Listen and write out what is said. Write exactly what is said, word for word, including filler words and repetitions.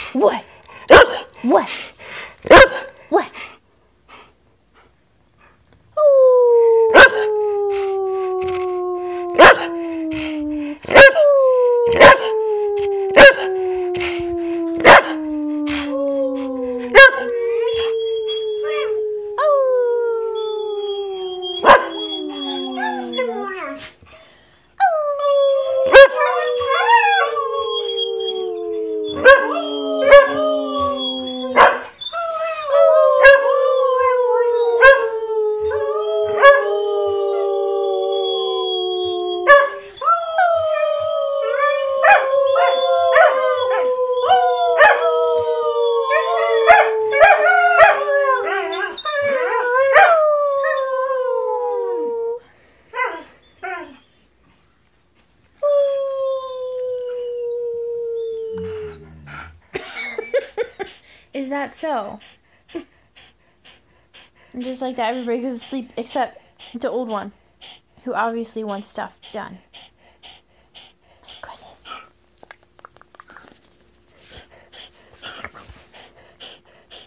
What? What? What? Is that so? And just like that, everybody goes to sleep except the old one, who obviously wants stuff done.